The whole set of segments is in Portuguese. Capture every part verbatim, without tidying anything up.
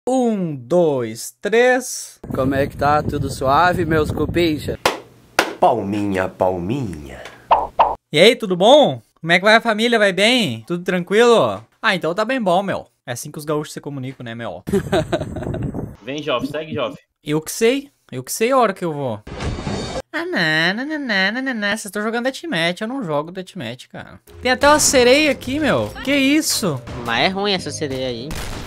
Um, dois, três. Como é que tá? Tudo suave, meus cupincha? Palminha, palminha. E aí, tudo bom? Como é que vai a família? Vai bem? Tudo tranquilo? Ah, então tá bem bom, meu. É assim que os gaúchos se comunicam, né, meu? Vem, Joff, segue, Joff. Eu que sei. Eu que sei a hora que eu vou. Ah, não, não, não, não, não, não. Vocês estão jogando Deathmatch, eu não jogo Deathmatch, cara. Tem até uma sereia aqui, meu. Que isso? Mas é ruim essa sereia aí, hein?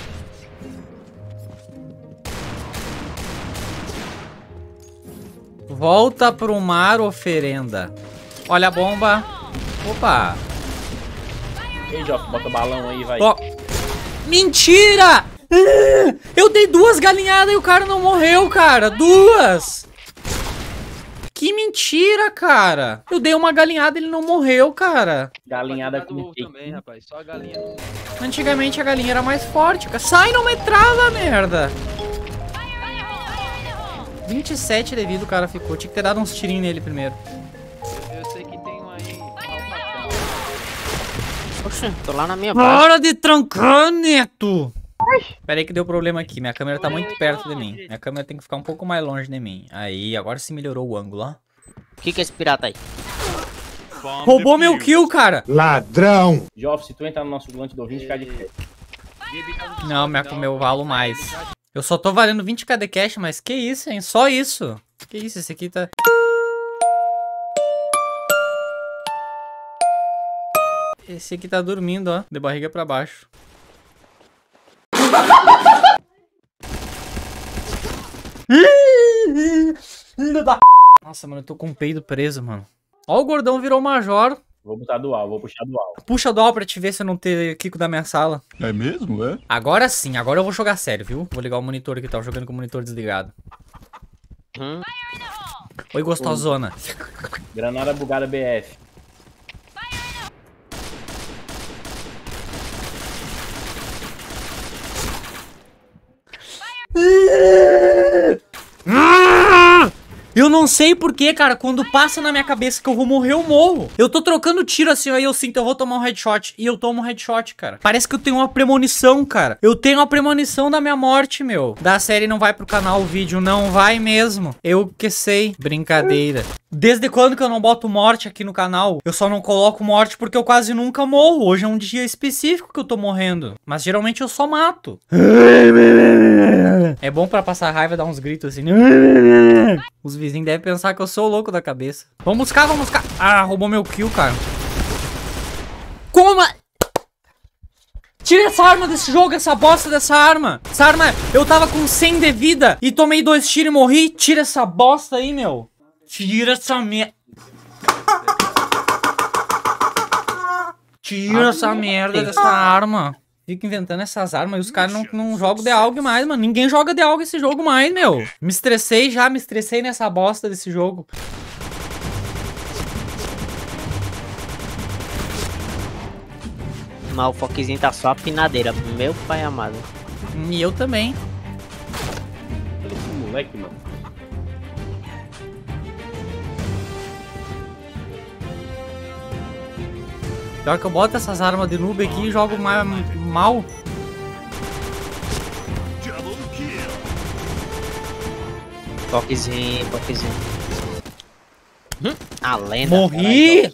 Volta pro mar, oferenda. Olha a bomba. Opa. Ei, Joff, bota balão aí, vai. Ó. Mentira! Eu dei duas galinhadas e o cara não morreu, cara. Duas. Que mentira, cara. Eu dei uma galinhada e ele não morreu, cara. Galinhada com também, rapaz. Só a galinha. Antigamente a galinha era mais forte, cara. Sai, não me trava, merda. vinte e sete de vida o cara ficou. Tinha que ter dado uns tirinhos nele primeiro. Eu, eu sei que tem um aí. Oxe, tô lá na minha base. Para de trancar, neto! Pera aí que deu problema aqui. Minha câmera tá muito perto de mim. Minha câmera tem que ficar um pouco mais longe de mim. Aí, agora sim melhorou o ângulo, ó. O que que é esse pirata aí? Roubou meu kill, cara! Ladrão! Joff, se tu entrar no nosso volante do vinte, fica de pé. Não, minha, meu valo mais. Eu só tô valendo vinte k de cash, mas que isso, hein? Só isso. Que isso, esse aqui tá... Esse aqui tá dormindo, ó. De barriga pra baixo. Nossa, mano, eu tô com o peido preso, mano. Ó, o gordão virou major. Vou botar dual, vou puxar dual. Puxa dual pra te ver se eu não ter Kiko da minha sala. É mesmo, é? Agora sim, agora eu vou jogar sério, viu? Vou ligar o monitor aqui, tava jogando com o monitor desligado. Hum? Oi, gostosona. Granada bugada B F. Eu não sei porquê, cara, quando passa na minha cabeça que eu vou morrer, eu morro. Eu tô trocando tiro assim, aí eu sinto, eu vou tomar um headshot. E eu tomo um headshot, cara. Parece que eu tenho uma premonição, cara. Eu tenho uma premonição da minha morte, meu. Da série não vai pro canal o vídeo, não vai mesmo. Eu que sei. Brincadeira. Desde quando que eu não boto morte aqui no canal? Eu só não coloco morte porque eu quase nunca morro. Hoje é um dia específico que eu tô morrendo. Mas geralmente eu só mato. É bom pra passar raiva, dar uns gritos assim. Os vizinhos devem pensar que eu sou o louco da cabeça. Vamos buscar, vamos buscar. Ah, roubou meu kill, cara. Como? Tira essa arma desse jogo, essa bosta dessa arma. Essa arma, eu tava com cem de vida e tomei dois tiros e morri. Tira essa bosta aí, meu. Tira essa merda. Tira essa merda dessa arma. Fica inventando essas armas e os caras não, não jogam de algo mais, mano. Ninguém joga de algo esse jogo mais, meu. Me estressei já, me estressei nessa bosta desse jogo. Mas o Foquezinho tá só a pinadeira, meu pai amado. E eu também. Esse moleque, mano. Pior que eu boto essas armas de noob aqui e jogo mais, mal. Foquezinho, Foquezinho. Hum, a lenda. Morri!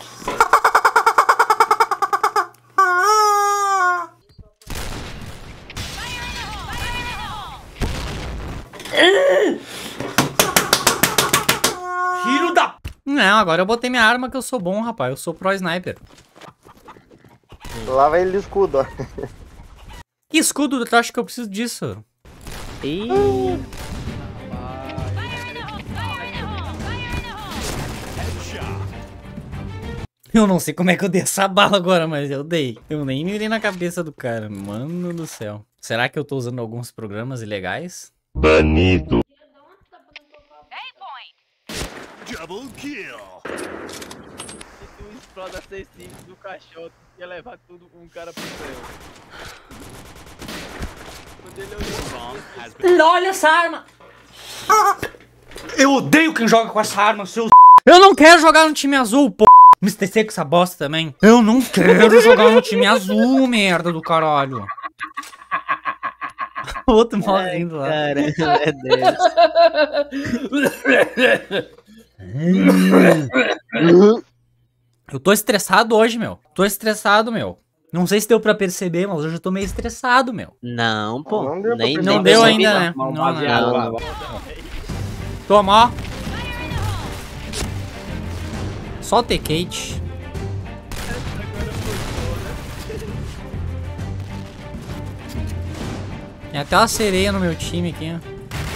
Filho da... Não, agora eu botei minha arma que eu sou bom, rapaz. Eu sou pro sniper. Lá vai ele de escudo, ó. Que escudo? Tu acha que eu preciso disso? Ih. Eu não sei como é que eu dei essa bala agora, mas eu dei. Eu nem mirei na cabeça do cara. Mano do céu. Será que eu tô usando alguns programas ilegais? Banido. Double kill. Se tu explode a C cinco do caixote, ia levar tudo um cara pro céu. Quando ele olhou... Olha essa arma! Eu odeio quem joga com essa arma, seus... Eu não quero jogar no time azul, pô! Me estressei com essa bosta também. Eu não quero jogar no time azul, merda do caralho. Outro malzinho lá. Cara, meu Deus. Eu tô estressado hoje, meu. Tô estressado, meu. Não sei se deu pra perceber, mas hoje eu tô meio estressado, meu. Não, pô. Não deu pra nem, perceber. Não nem deu percebi, ainda, não. né? Mal Não, baseado, não. lá, lá. Toma, ó. Só o T-Kate. Tem até uma sereia no meu time aqui, ó.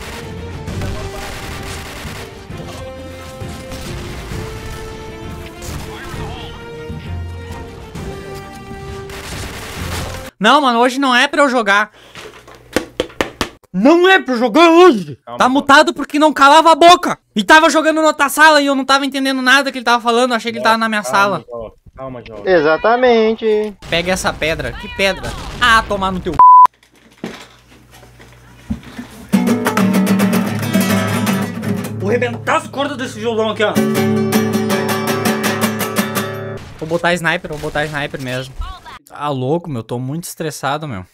Não, mano, hoje não é pra eu jogar. Não é pra eu jogar hoje. Calma, Tá calma. mutado porque não calava a boca. E tava jogando na outra sala e eu não tava entendendo nada que ele tava falando. Achei que ele tava na minha sala. Calma, Jó. Calma, Jó. Exatamente. Pega essa pedra. Que pedra? Ah, tomar no teu... Vou arrebentar as cordas desse violão aqui, ó. Vou botar sniper, vou botar sniper mesmo. Tá louco, meu. Tô muito estressado, meu.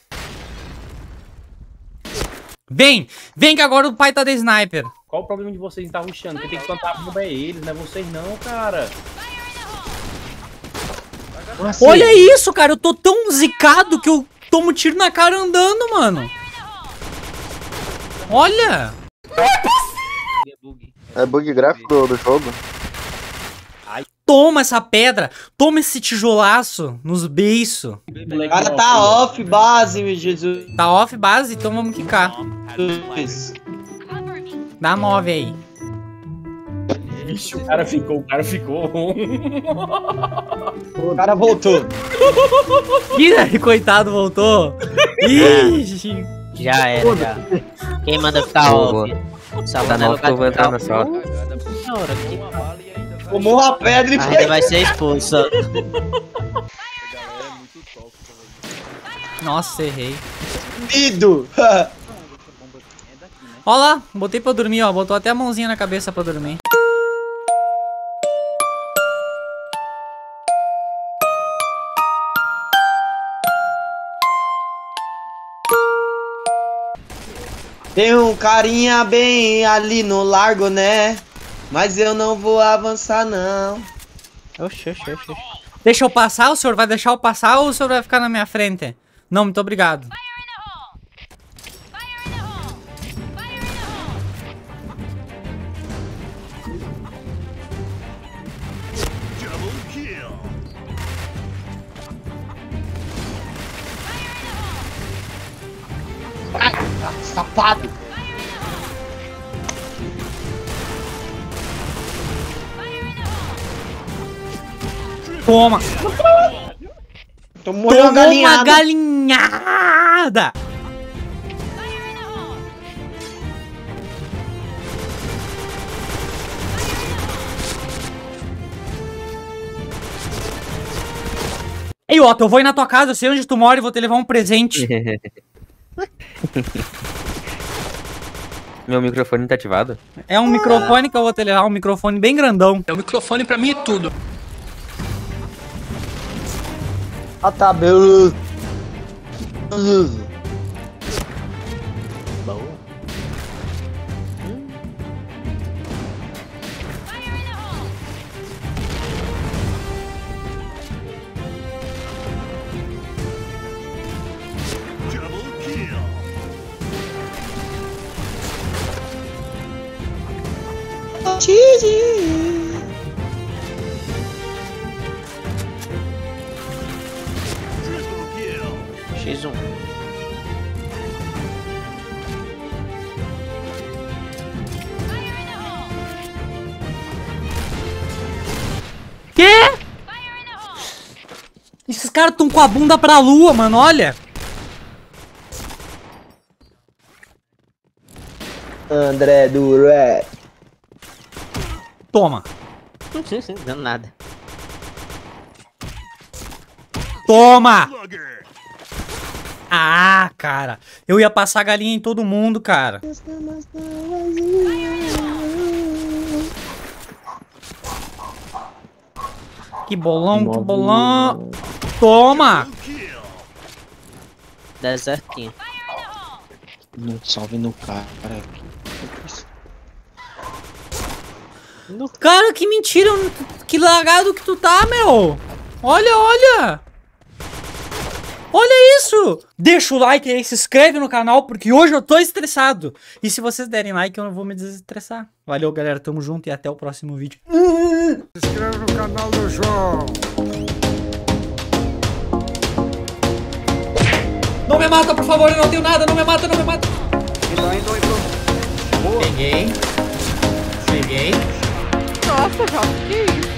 Vem! Vem que agora o pai tá de sniper. Qual o problema de vocês estar rushando? Quem tem que plantar a bomba é eles, não é vocês não, cara. Assim, Olha isso, cara. Eu tô tão zicado que eu tomo tiro na cara andando, mano. Olha! é bug gráfico do, do jogo. Toma essa pedra. Toma esse tijolaço nos beiços. O cara tá off base, meu Jesus. Tá off base, então vamos quicar. Dá nove aí. Ixi, o cara ficou, o cara ficou. O cara voltou. Ih, coitado, voltou. Ixi. Já era, já. Quem manda ficar off? Satanás que eu vou entrar na sala. Senhora, que Tomou a pedra e ainda foi. vai ser expulso. A galera é muito tóxica, velho. Nossa, errei. Ido. Ó lá, botei pra dormir, ó. Botou até a mãozinha na cabeça pra dormir. Tem um carinha bem ali no largo, né? Mas eu não vou avançar, não. Oxi, oxi, oxi. Deixa eu passar? O senhor vai deixar eu passar ou o senhor vai ficar na minha frente? Não, muito obrigado. Safado. Toma. Tomou uma Tomou uma galinhada. galinhada. Ei, Otto, eu vou ir na tua casa, eu sei onde tu mora e vou te levar um presente. Meu microfone tá ativado? É um microfone que eu vou te levar, um microfone bem grandão. O microfone pra mim é tudo. Ah, tá, beleza. xis um. Quê? Esses caras tão com a bunda pra lua, mano, olha. André do Rap. Toma. Dando nada. Toma! Ah, cara. Eu ia passar galinha em todo mundo, cara. Que bolão, que bolão. Toma! Desertinho. No salve no cara aqui. Cara, que mentira. Que lagado que tu tá, meu. Olha, olha. Olha isso. Deixa o like aí, se inscreve no canal, porque hoje eu tô estressado. E se vocês derem like, eu não vou me desestressar. Valeu, galera. Tamo junto e até o próximo vídeo. Se inscreve no canal do João. Não me mata, por favor. Eu não tenho nada. Não me mata, não me mata. Então, então, então. Peguei. Peguei. Nossa, Jota, que isso?